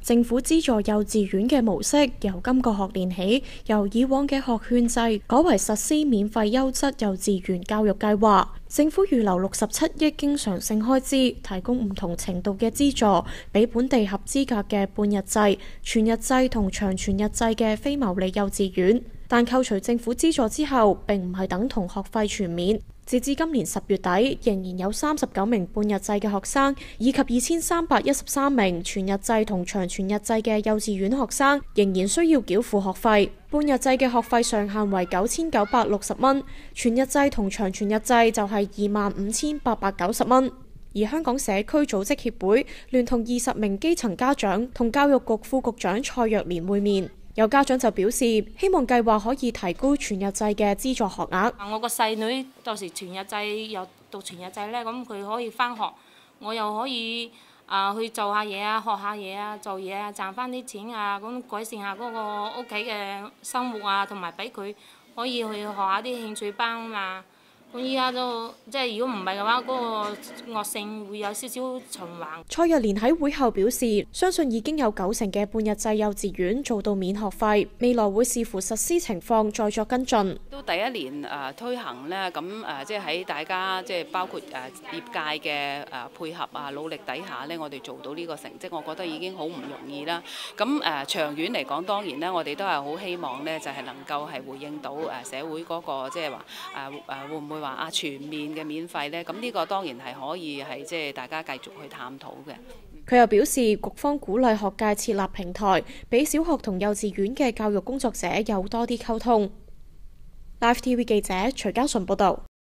政府資助幼稚園嘅模式由今個學年起，由以往嘅學券制改為實施免費優質幼稚園教育計劃。政府預留67億經常性開支，提供唔同程度嘅資助，俾本地合資格嘅半日制、全日制同長全日制嘅非牟利幼稚園。但扣除政府資助之後，並唔係等同學費全免。截至今年10月底，仍然有39名半日制嘅學生，以及2313名全日制同長全日制嘅幼稚園學生，仍然需要繳付學費。半日制嘅學費上限為9960蚊，全日制同長全日制就係25890蚊。而香港社區組織協會聯同20名基層家長同教育局副局長蔡若蓮會面。有家長就表示，希望計劃可以提高全日制嘅資助學額。 我個細女到時全日制又讀全日制呢，咁佢可以返學，我又可以去做下嘢啊，學下嘢啊，做嘢啊，賺返啲錢啊，咁改善下嗰個屋企嘅生活啊，同埋俾佢可以去學下啲興趣班啊嘛。咁依家都即係如果唔係嘅話，嗰個惡性會有少少循環。 蔡若蓮喺會後表示，相信已經有90%嘅半日制幼稚園做到免學費，未來會視乎實施情況再作跟進。 都第一年推行呢，咁即係喺大家即係包括業界嘅配合努力底下呢，我哋做到呢個成績，我覺得已經好唔容易啦。咁長遠嚟講，當然呢，我哋都係好希望呢，就係能夠係回應到社會嗰個即係話會唔會話全面嘅免費呢？咁呢個當然係可以係即係大家繼續去探討嘅。 佢又表示，局方鼓勵學界設立平台，俾小學同幼稚園嘅教育工作者有多啲溝通。Live TV 記者徐嘉順報道。